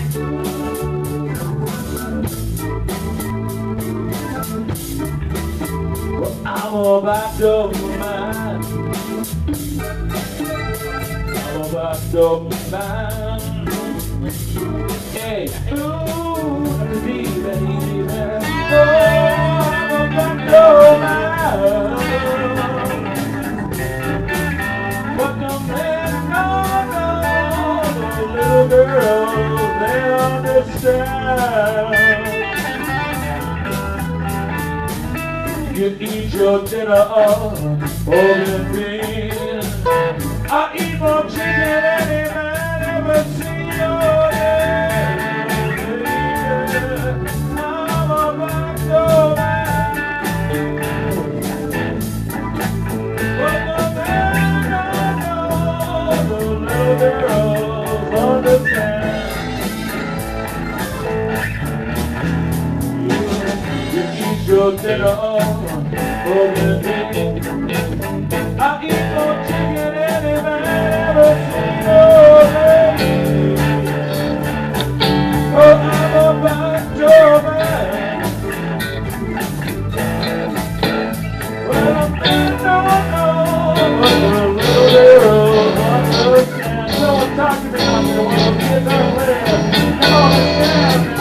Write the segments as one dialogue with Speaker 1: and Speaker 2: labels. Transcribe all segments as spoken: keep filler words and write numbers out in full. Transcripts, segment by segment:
Speaker 1: I'm about to mine. I'm about to mine. Hey, ooh, baby, baby. Oh, I'm about to mine. But the man, no, no, little girls, they understand. You eat your dinner up over me. I eat more chicken than any man ever seen. Oh, yeah. I'm about to man. But the man I know, the little girls understand. You, you eat your dinner up. I eat more chicken than any man ever seen. Oh, I'm about to man. Well, a man don't know what the little girls understand. Someone talk to me out there while I'm getting out there. Come on, yeah.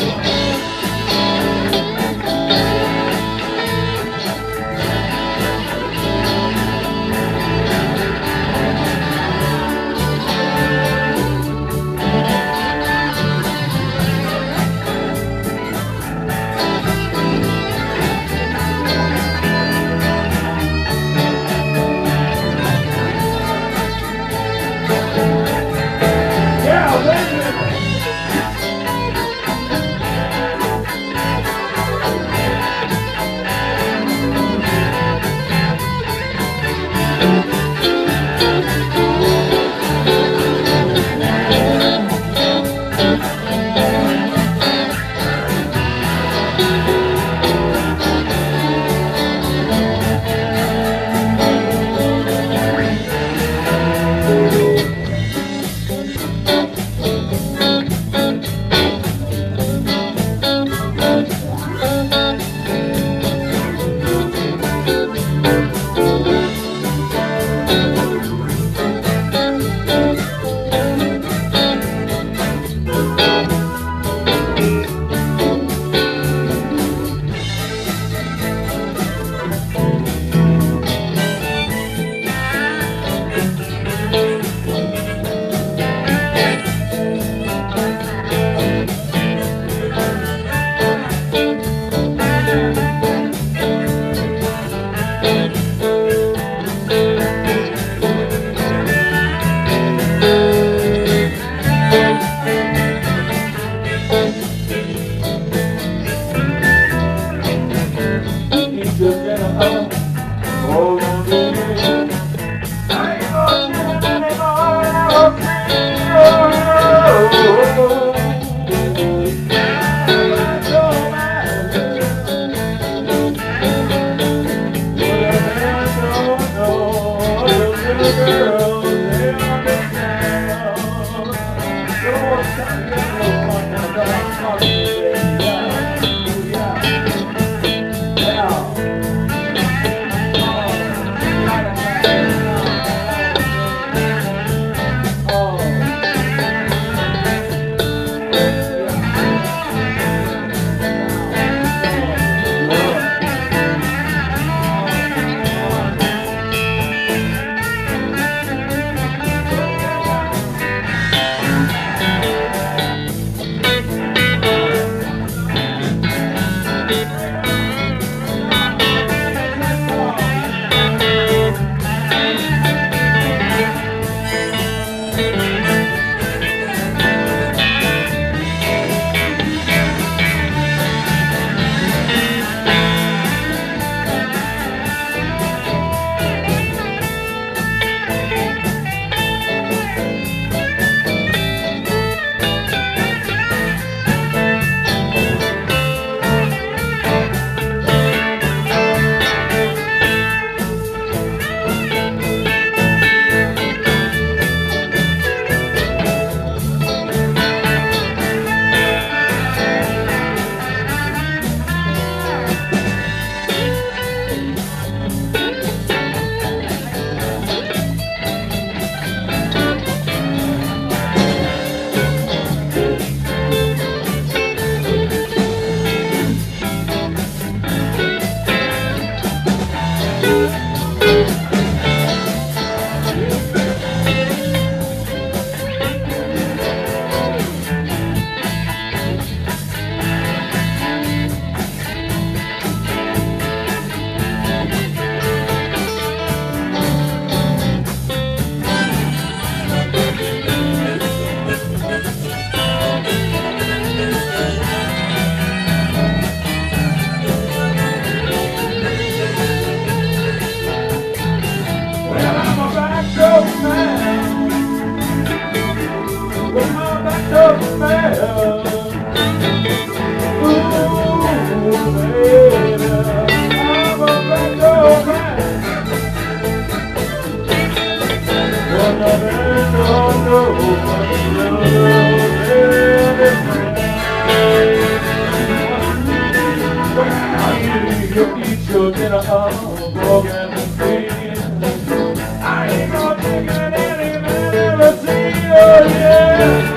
Speaker 1: Your dinner of broken steel. I ain't gonna take it any minute, see you, yeah.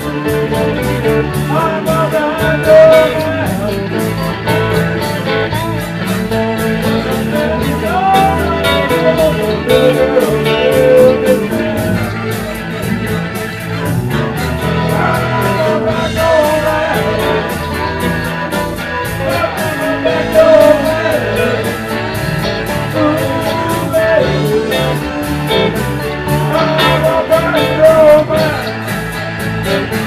Speaker 1: I'm gonna handle Thank you.